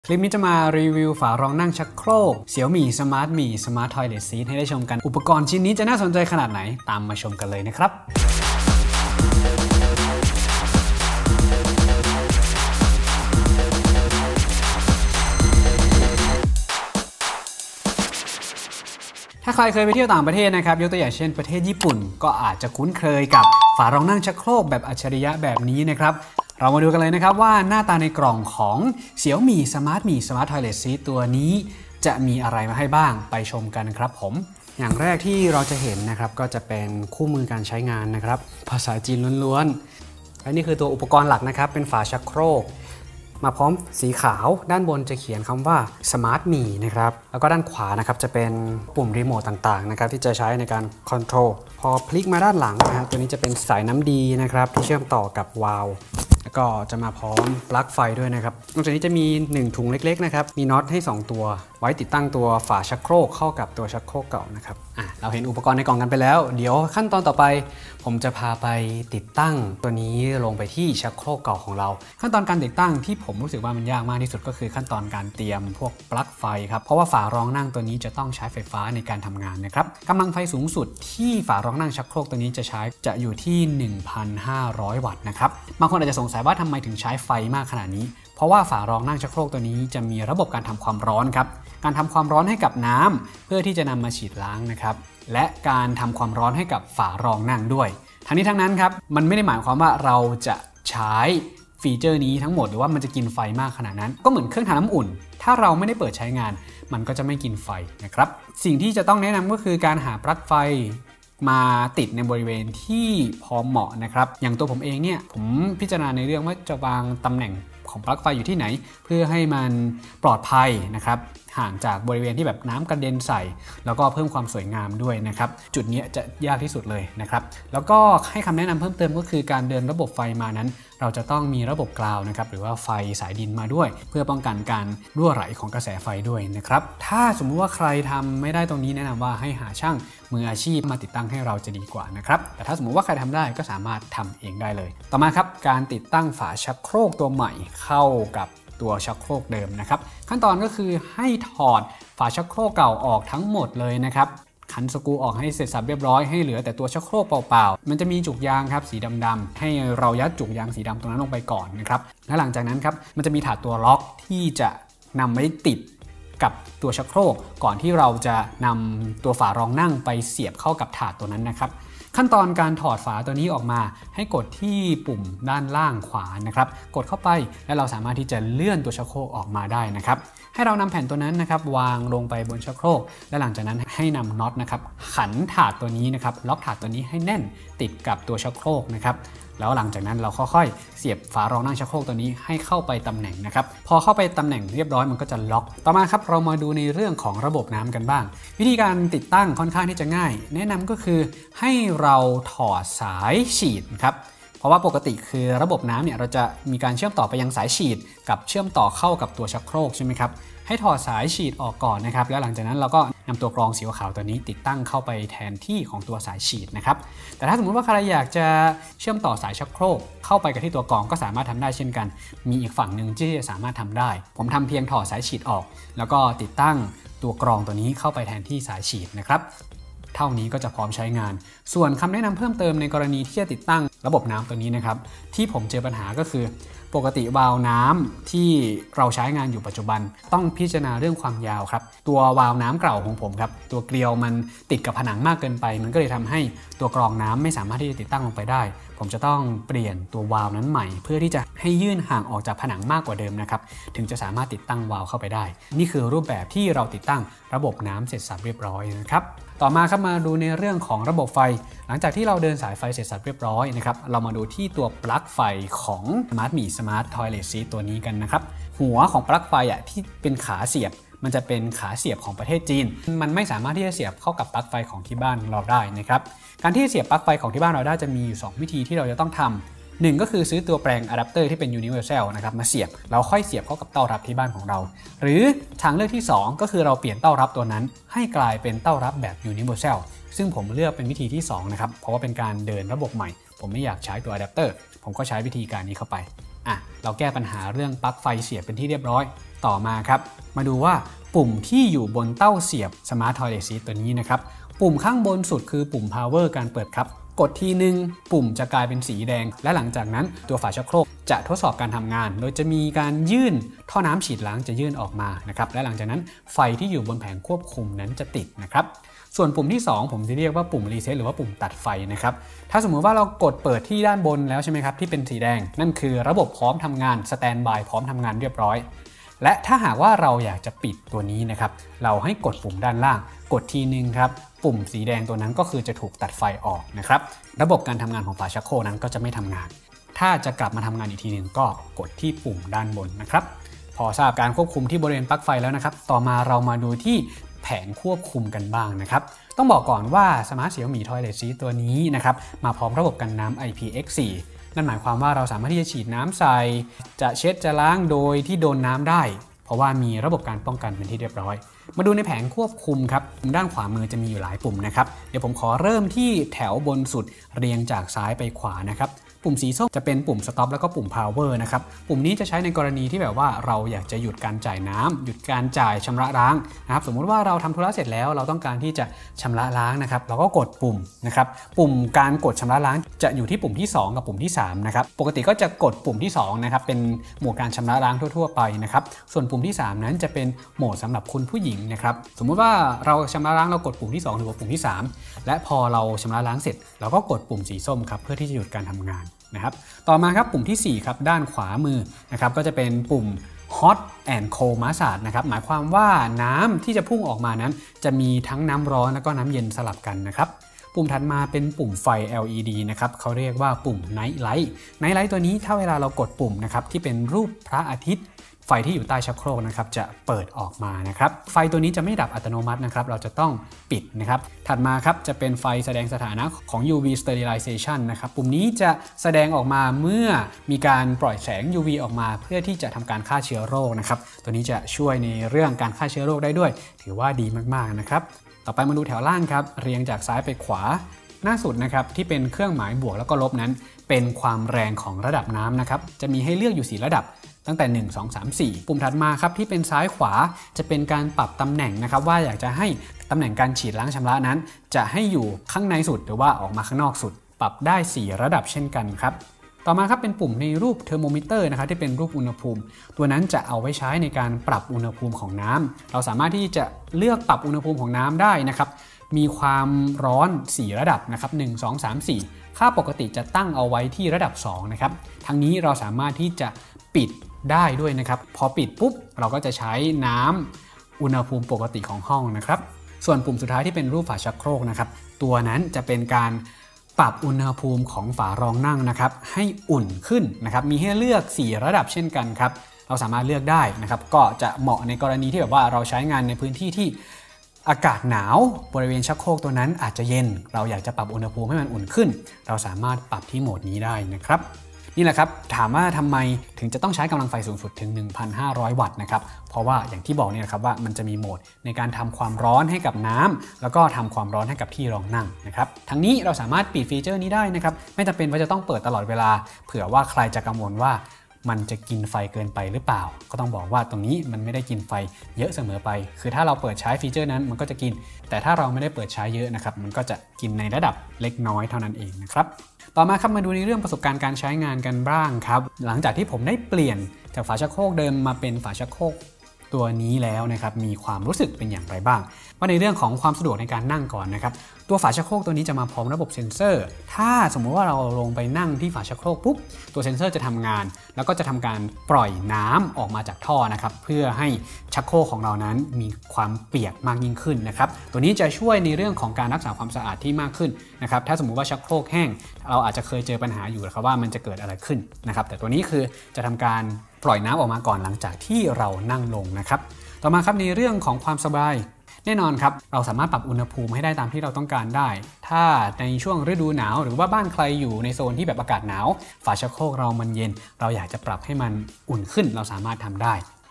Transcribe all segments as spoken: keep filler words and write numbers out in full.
คลิปนี้จะมารีวิวฝารองนั่งชักโครก Xiaomi Smart Mi Smart Toilet Seat ให้ได้ชมกันอุปกรณ์ชิ้นนี้จะน่าสนใจขนาดไหนตามมาชมกันเลยนะครับถ้าใครเคยไปเที่ยวต่างประเทศนะครับยกตัวอย่างเช่นประเทศญี่ปุ่นก็อาจจะคุ้นเคยกับฝารองนั่งชักโครกแบบอัจฉริยะแบบนี้นะครับเรามาดูกันเลยนะครับว่าหน้าตาในกล่องของ Xiaomi Smart Mi Smart Toilet Seat ตัวนี้จะมีอะไรมาให้บ้างไปชมกันครับผมอย่างแรกที่เราจะเห็นนะครับก็จะเป็นคู่มือการใช้งานนะครับภาษาจีนล้วนๆและนี่คือตัวอุปกรณ์หลักนะครับเป็นฝาชักโครกมาพร้อมสีขาวด้านบนจะเขียนคำว่า Smart Mi นะครับแล้วก็ด้านขวานะครับจะเป็นปุ่มรีโมทต่างๆนะครับที่จะใช้ในการคอนโทรลพอพลิกมาด้านหลังนะฮะตัวนี้จะเป็นสายน้ำดีนะครับที่เชื่อมต่อกับวาล์วแล้วก็จะมาพร้อมปลั๊กไฟด้วยนะครับนอกจากนี้จะมีหนึ่งถุงเล็กๆนะครับมีน็อตให้สองตัวไว้ติดตั้งตัวฝาชักโครกเข้ากับตัวชักโครกเก่านะครับอ่ะเราเห็นอุปกรณ์ในกล่องกันไปแล้วเดี๋ยวขั้นตอนต่อไปผมจะพาไปติดตั้งตัวนี้ลงไปที่ชักโครกเก่าของเราขั้นตอนการติดตั้งที่ผมรู้สึกว่ามันยากมากที่สุดก็คือขั้นตอนการเตรียมพวกปลั๊กไฟครับเพราะว่าฝารองนั่งตัวนี้จะต้องใช้ไฟฟ้าในการทำงานนะครับกำลังไฟสูงสุดที่ฝารองนั่งชักโครกตัวนี้จะใช้จะอยู่ที่ หนึ่งพันห้าร้อย วัตต์นะครับบางคนอาจจะสงสัยว่าทำไมถึงใช้ไฟมากขนาดนี้เพราะว่าฝารองนั่งชักโครกตัวนี้จะมีระบบการทำความร้อนครับการทำความร้อนให้กับน้ำเพื่อที่จะนำมาฉีดล้างนะครับและการทำความร้อนให้กับฝารองนั่งด้วยทั้งนี้ทั้งนั้นครับมันไม่ได้หมายความว่าเราจะใช้ฟีเจอร์นี้ทั้งหมดหรือว่ามันจะกินไฟมากขนาดนั้นก็เหมือนเครื่องทำน้ำอุ่นถ้าเราไม่ได้เปิดใช้งานมันก็จะไม่กินไฟนะครับสิ่งที่จะต้องแนะนำก็คือการหาปลั๊กไฟมาติดในบริเวณที่พอเหมาะนะครับอย่างตัวผมเองเนี่ยผมพิจารณาในเรื่องว่าจะวางตำแหน่งของปลั๊กไฟอยู่ที่ไหนเพื่อให้มันปลอดภัยนะครับห่างจากบริเวณที่แบบน้ำกระเด็นใส่แล้วก็เพิ่มความสวยงามด้วยนะครับจุดนี้จะยากที่สุดเลยนะครับแล้วก็ให้คำแนะนำเพิ่มเติมก็คือการเดินระบบไฟมานั้นเราจะต้องมีระบบกราวนะครับหรือว่าไฟสายดินมาด้วยเพื่อป้องกันการรั่วไหลของกระแสไฟด้วยนะครับถ้าสมมุติว่าใครทำไม่ได้ตรงนี้แนะนำว่าให้หาช่างมืออาชีพมาติดตั้งให้เราจะดีกว่านะครับแต่ถ้าสมมุติว่าใครทำได้ก็สามารถทำเองได้เลยต่อมาครับการติดตั้งฝาชักโครกตัวใหม่เข้ากับตัวชักโครกเดิมนะครับขั้นตอนก็คือให้ถอดฝาชักโครกเก่าออกทั้งหมดเลยนะครับขันสกรูออกให้เสร็จสับเรียบร้อยให้เหลือแต่ตัวชักโครกเปล่าๆมันจะมีจุกยางครับสีดำๆให้เรายัดจุกยางสีดำตรงนั้นลงไปก่อนนะครับและหลังจากนั้นครับมันจะมีถาดตัวล็อกที่จะนำไว้ติดกับตัวชักโครกก่อนที่เราจะนำตัวฝารองนั่งไปเสียบเข้ากับถาดตัวนั้นนะครับขั้นตอนการถอดฝาตัวนี้ออกมาให้กดที่ปุ่มด้านล่างขวานะครับกดเข้าไปและเราสามารถที่จะเลื่อนตัวชักโครกออกมาได้นะครับให้เรานำแผ่นตัวนั้นนะครับวางลงไปบนชักโครกและหลังจากนั้นให้นำน็อตนะครับขันถาดตัวนี้นะครับล็อกถาดตัวนี้ให้แน่นติดกับตัวชักโครกนะครับแล้วหลังจากนั้นเราค่อยๆเสียบฝารองนั่งชักโครกตัวนี้ให้เข้าไปตำแหน่งนะครับพอเข้าไปตำแหน่งเรียบร้อยมันก็จะล็อกต่อมาครับเรามาดูในเรื่องของระบบน้ำกันบ้างวิธีการติดตั้งค่อนข้างที่จะง่ายแนะนำก็คือให้เราถอดสายฉีดครับเพราะว่าปกติคือระบบน้ำเนี่ยเราจะมีการเชื่อมต่อไปยังสายฉีดกับเชื่อมต่อเข้ากับตัวชักโครกใช่ไหมครับให้ถอดสายฉีดออกก่อนนะครับแล้วหลังจากนั้นเราก็นำตัวกรองสีขาวตัวนี้ติดตั้งเข้าไปแทนที่ของตัวสายฉีดนะครับแต่ถ้าสมมุติว่าใครอยากจะเชื่อมต่อสายชักโครกเข้าไปกับที่ตัวกรองก็สามารถทำได้เช่นกันมีอีกฝั่งหนึ่งที่จะสามารถทำได้ผมทำเพียงถอดสายฉีดออกแล้วก็ติดตั้งตัวกรองตัวนี้เข้าไปแทนที่สายฉีดนะครับเท่านี้ก็จะพร้อมใช้งานส่วนคำแนะนำเพิ่มเติมในกรณีที่จะติดตั้งระบบน้ำตัวนี้นะครับที่ผมเจอปัญหาก็คือปกติวาล์วน้ำที่เราใช้งานอยู่ปัจจุบันต้องพิจารณาเรื่องความยาวครับตัววาล์วน้ำเก่าของผมครับตัวเกลียวมันติดกับผนังมากเกินไปมันก็เลยทำให้ตัวกรองน้ำไม่สามารถที่จะติดตั้งลงไปได้ผมจะต้องเปลี่ยนตัววาล์วนั้นใหม่เพื่อที่จะให้ยื่นห่างออกจากผนังมากกว่าเดิมนะครับถึงจะสามารถติดตั้งวาล์วเข้าไปได้นี่คือรูปแบบที่เราติดตั้งระบบน้ำเสร็จสับเรียบร้อยนะครับต่อมาครับมาดูในเรื่องของระบบไฟหลังจากที่เราเดินสายไฟเสร็จสับเรียบร้อยนะครับเรามาดูที่ตัวปลั๊กไฟของ Smart Mi Smart Toilet Seat ตัวนี้กันนะครับหัวของปลั๊กไฟอ่ะที่เป็นขาเสียบมันจะเป็นขาเสียบของประเทศจีนมันไม่สามารถที่จะเสียบเข้ากับปลั๊กไฟของที่บ้านเราได้นะครับการที่เสียบปลั๊กไฟของที่บ้านเราได้จะมีอยู่สองวิธีที่เราจะต้องทำหนึ่งก็คือซื้อตัวแปลงอะแดปเตอร์ที่เป็น Universal นะครับมาเสียบแล้วค่อยเสียบเข้ากับเต้ารับที่บ้านของเราหรือทางเลือกที่สองก็คือเราเปลี่ยนเต้ารับตัวนั้นให้กลายเป็นเต้ารับแบบ Universal ซึ่งผมเลือกเป็นวิธีที่สองนะครับเพราะว่าเป็นการเดินระบบใหม่ผมไม่อยากใช้ตัวอะแดปเตอร์ผมก็ใช้วิธีการนี้เข้าไปอ่ะเราแก้ปัญหาเรื่องปลั๊กไฟเสียบเป็นที่เรียบร้อยต่อมาครับมาดูว่าปุ่มที่อยู่บนเต้าเสียบ Smart Toilet Seat ตัวนี้นะครับปุ่มข้างบนสุดคือปุ่ม power การเปิดครับกดทีนึงปุ่มจะกลายเป็นสีแดงและหลังจากนั้นตัวฝาชักโครกจะทดสอบการทำงานโดยจะมีการยื่นท่อน้ำฉีดล้างจะยื่นออกมานะครับและหลังจากนั้นไฟที่อยู่บนแผงควบคุมนั้นจะติดนะครับส่วนปุ่มที่สองผมจะเรียกว่าปุ่มรีเซ็ตหรือว่าปุ่มตัดไฟนะครับถ้าสมมุติว่าเรากดเปิดที่ด้านบนแล้วใช่ไหมครับที่เป็นสีแดงนั่นคือระบบพร้อมทำงานสแตนด์บายพร้อมทำงานเรียบร้อยและถ้าหากว่าเราอยากจะปิดตัวนี้นะครับเราให้กดปุ่มด้านล่างกดทีนึงครับปุ่มสีแดงตัวนั้นก็คือจะถูกตัดไฟออกนะครับระบบการทำงานของฝาชักโครกนั้นก็จะไม่ทำงานถ้าจะกลับมาทำงานอีกทีนึงก็กดที่ปุ่มด้านบนนะครับพอทราบการควบคุมที่บริเวณปลั๊กไฟแล้วนะครับต่อมาเรามาดูที่แผงควบคุมกันบ้างนะครับต้องบอกก่อนว่า Smart Xiaomi Toilet Seat ตัวนี้นะครับมาพร้อมระบบกันน้ำ ไอ พี เอ็กซ์ โฟร์ นั่นหมายความว่าเราสามารถที่จะฉีดน้ำใส่จะเช็ดจะล้างโดยที่โดนน้ำได้เพราะว่ามีระบบการป้องกันเป็นที่เรียบร้อยมาดูในแผงควบคุมครับด้านขวามือจะมีอยู่หลายปุ่มนะครับเดี๋ยวผมขอเริ่มที่แถวบนสุดเรียงจากซ้ายไปขวานะครับปุ่มสีส้มจะเป็นปุ่ม stop แล้วก็ปุ่ม power นะครับปุ่มนี้จะใช้ในกรณีที่แบบว่าเราอยากจะหยุดการจ่ายน้ำหยุดการจ่ายชำระล้างนะครับสมมุติว่าเราทำธุระเสร็จแล้วเราต้องการที่จะชำระล้างนะครับเราก็กดปุ่มนะครับปุ่มการกดชำระล้างจะอยู่ที่ปุ่มที่สองกับปุ่มที่สามนะครับปกติก็จะกดปุ่มที่สองนะครับเป็นโหมดการชำระล้างทั่วๆไปนะครับส่วนปุ่มที่สามนั้นจะเป็นโหมดสำหรับคุณผู้หญิงนะครับสมมุติว่าเราชำระล้างเรากดปุ่มที่สองหรือว่าปุ่มที่สามและพอเราชำระล้างเสร็จเราก็กดปุ่มสีส้มครับเพื่อที่จะหยุดการทำงานนะครับต่อมาครับปุ่มที่สี่ครับด้านขวามือนะครับก็จะเป็นปุ่ม Hot and Cold Massage นะครับหมายความว่าน้ำที่จะพุ่งออกมานั้นจะมีทั้งน้ำร้อนและก็น้ำเย็นสลับกันนะครับปุ่มถัดมาเป็นปุ่มไฟ แอล อี ดี นะครับเขาเรียกว่าปุ่ม Night Light Night Light ตัวนี้ถ้าเวลาเรากดปุ่มนะครับที่เป็นรูปพระอาทิตย์ไฟที่อยู่ใต้ชักโครกนะครับจะเปิดออกมานะครับไฟตัวนี้จะไม่ดับอัตโนมัตินะครับเราจะต้องปิดนะครับถัดมาครับจะเป็นไฟแสดงสถานะของ ยู วี Sterilization นะครับปุ่มนี้จะแสดงออกมาเมื่อมีการปล่อยแสง ยู วี ออกมาเพื่อที่จะทำการฆ่าเชื้อโรคนะครับตัวนี้จะช่วยในเรื่องการฆ่าเชื้อโรคได้ด้วยถือว่าดีมากๆนะครับต่อไปมาดูแถวล่างครับเรียงจากซ้ายไปขวาหน้าสุดนะครับที่เป็นเครื่องหมายบวกแล้วก็ลบนั้นเป็นความแรงของระดับน้ำนะครับจะมีให้เลือกอยู่สี่ระดับตั้งแต่หนึ่ง สอง สาม สี่ปุ่มถัดมาครับที่เป็นซ้ายขวาจะเป็นการปรับตำแหน่งนะครับว่าอยากจะให้ตำแหน่งการฉีดล้างชำระนั้นจะให้อยู่ข้างในสุดหรือว่าออกมาข้างนอกสุดปรับได้สี่ระดับเช่นกันครับต่อมาครับเป็นปุ่มในรูปเทอร์โมมิเตอร์นะครับที่เป็นรูปอุณหภูมิตัวนั้นจะเอาไว้ใช้ในการปรับอุณหภูมิของน้ำเราสามารถที่จะเลือกปรับอุณหภูมิของน้ำได้นะครับมีความร้อนสี่ระดับนะครับหนึ่ง สอง สาม สี่ค่าปกติจะตั้งเอาไว้ที่ระดับสองนะครับทั้งนี้เราสามารถที่จะปิดได้ด้วยนะครับพอปิดปุ๊บเราก็จะใช้น้ำอุณหภูมิปกติของห้องนะครับส่วนปุ่มสุดท้ายที่เป็นรูปฝาชักโครกนะครับตัวนั้นจะเป็นการปรับอุณหภูมิของฝารองนั่งนะครับให้อุ่นขึ้นนะครับมีให้เลือกสี่ระดับเช่นกันครับเราสามารถเลือกได้นะครับก็จะเหมาะในกรณีที่แบบว่าเราใช้งานในพื้นที่ที่อากาศหนาวบริเวณชักโครกตัวนั้นอาจจะเย็นเราอยากจะปรับอุณหภูมิให้มันอุ่นขึ้นเราสามารถปรับที่โหมดนี้ได้นะครับนี่แหละครับถามว่าทำไมถึงจะต้องใช้กำลังไฟสูงสุดถึง หนึ่งพันห้าร้อย วัตต์นะครับเพราะว่าอย่างที่บอกเนี่ยนะครับว่ามันจะมีโหมดในการทำความร้อนให้กับน้ำแล้วก็ทำความร้อนให้กับที่รองนั่งนะครับทั้งนี้เราสามารถปิดฟีเจอร์นี้ได้นะครับไม่จำเป็นว่าจะต้องเปิดตลอดเวลาเผื่อว่าใครจะกังวลว่ามันจะกินไฟเกินไปหรือเปล่าก็ต้องบอกว่าตรงนี้มันไม่ได้กินไฟเยอะเสมอไปคือถ้าเราเปิดใช้ฟีเจอร์นั้นมันก็จะกินแต่ถ้าเราไม่ได้เปิดใช้เยอะนะครับมันก็จะกินในระดับเล็กน้อยเท่านั้นเองนะครับต่อมาครับมาดูในเรื่องประสบการณ์การใช้งานกันบ้างครับหลังจากที่ผมได้เปลี่ยนจากฝาชักโครกเดิมมาเป็นฝาชักโครกตัวนี้แล้วนะครับมีความรู้สึกเป็นอย่างไรบ้างว่าในเรื่องของความสะดวกในการนั่งก่อนนะครับตัวฝาชักโครกตัวนี้จะมาพร้อมระบบเซ็นเซอร์ถ้าสมมุติว่าเราลงไปนั่งที่ฝาชักโครกปุ๊บตัวเซ็นเซอร์จะทำงานแล้วก็จะทำการปล่อยน้ำออกมาจากท่อนะครับเพื่อให้ชักโครกของเรานั้นมีความเปียกมากยิ่งขึ้นนะครับตัวนี้จะช่วยในเรื่องของการรักษาความสะอาดที่มากขึ้นนะครับถ้าสมมุติว่าชักโครกแห้งเราอาจจะเคยเจอปัญหาอยู่นะครับว่ามันจะเกิดอะไรขึ้นนะครับแต่ตัวนี้คือจะทำการปล่อยน้ำออกมาก่อนหลังจากที่เรานั่งลงนะครับต่อมาครับในเรื่องของความสบายแน่นอนครับเราสามารถปรับอุณหภูมิให้ได้ตามที่เราต้องการได้ถ้าในช่วงฤดูหนาวหรือว่าบ้านใครอยู่ในโซนที่แบบอากาศหนาวฝาชักโครกเรามันเย็นเราอยากจะปรับให้มันอุ่นขึ้นเราสามารถทำได้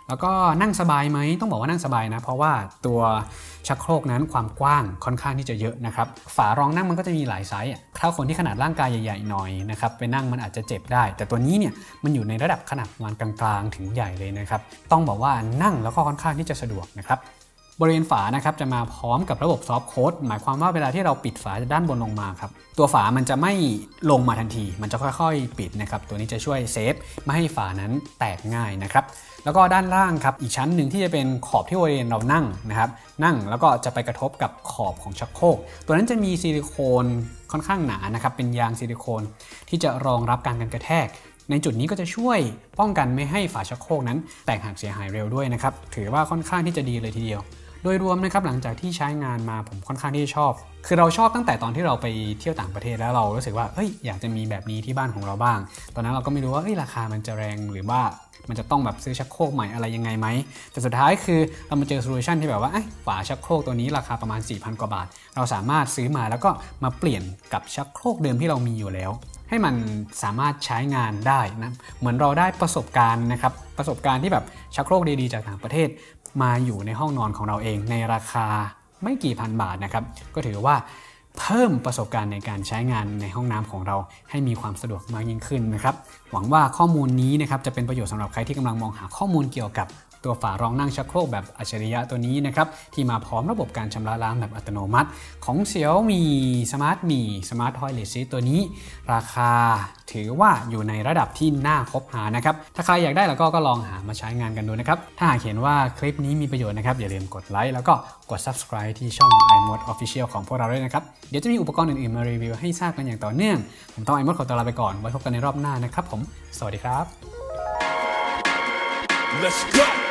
แล้วก็นั่งสบายไหมต้องบอกว่านั่งสบายนะเพราะว่าตัวชักโครกนั้นความกว้างค่อนข้างที่จะเยอะนะครับฝารองนั่งมันก็จะมีหลายไซส์ถ้าคนที่ขนาดร่างกายใหญ่ๆหน่อยนะครับไปนั่งมันอาจจะเจ็บได้แต่ตัวนี้เนี่ยมันอยู่ในระดับขนาดประมาณกลางๆถึงใหญ่เลยนะครับต้องบอกว่านั่งแล้วก็ค่อนข้างที่จะสะดวกนะครับบริเวณฝานะครับจะมาพร้อมกับระบบซอฟต์โค้ดหมายความว่าเวลาที่เราปิดฝาด้านบนลงมาครับตัวฝามันจะไม่ลงมาทันทีมันจะค่อยๆปิดนะครับตัวนี้จะช่วยเซฟไม่ให้ฝานั้นแตกง่ายนะครับแล้วก็ด้านล่างครับอีกชั้นหนึ่งที่จะเป็นขอบที่บริเวณเรานั่งนะครับนั่งแล้วก็จะไปกระทบกับขอบของชักโครกตัวนั้นจะมีซิลิโคนค่อนข้างหนานะครับเป็นยางซิลิโคนที่จะรองรับการกันกระแทกในจุดนี้ก็จะช่วยป้องกันไม่ให้ฝาชักโครกนั้นแตกหักเสียหายเร็วด้วยนะครับถือว่าค่อนข้างที่จะดีเลยทีเดียวโดยรวมนะครับหลังจากที่ใช้งานมาผมค่อนข้างที่ชอบคือเราชอบตั้งแต่ตอนที่เราไปเที่ยวต่างประเทศแล้วเรารู้สึกว่าเอ้ยอยากจะมีแบบนี้ที่บ้านของเราบ้างตอนนั้นเราก็ไม่รู้ว่าเอ้ยราคามันจะแรงหรือว่ามันจะต้องแบบซื้อชักโครกใหม่อะไรยังไงไหมแต่สุดท้ายคือเรามาเจอโซลูชันที่แบบว่าฝาชักโครกตัวนี้ราคาประมาณ สี่พัน กว่าบาทเราสามารถซื้อมาแล้วก็มาเปลี่ยนกับชักโครกเดิมที่เรามีอยู่แล้วให้มันสามารถใช้งานได้นะเหมือนเราได้ประสบการณ์นะครับประสบการณ์ที่แบบชักโครกดีๆจากต่างประเทศมาอยู่ในห้องนอนของเราเองในราคาไม่กี่พันบาทนะครับก็ถือว่าเพิ่มประสบการณ์ในการใช้งานในห้องน้ำของเราให้มีความสะดวกมากยิ่งขึ้นนะครับหวังว่าข้อมูลนี้นะครับจะเป็นประโยชน์สำหรับใครที่กำลังมองหาข้อมูลเกี่ยวกับตัวฝารองนั่งชักโครกแบบอัจฉริยะตัวนี้นะครับที่มาพร้อมระบบการชำระล้างแบบอัตโนมัติของ Xiaomi Smart Mi Smart Toilet Seat ตัวนี้ราคาถือว่าอยู่ในระดับที่น่าคบหานะครับถ้าใครอยากได้แล้วก็ก็ลองหามาใช้งานกันดูนะครับถ้าหากเห็นว่าคลิปนี้มีประโยชน์นะครับอย่าลืมกดไลค์แล้วก็กด Subscribe ที่ช่อง iMode Official ของพวกเราด้วยนะครับเดี๋ยวจะมีอุปกรณ์อื่นๆมารีวิวให้ทราบกันอย่างต่อเนื่องผมต้อง iMode ขอตัวลาไปก่อนไว้พบกันในรอบหน้านะครับผมสวัสดีครับ Let's go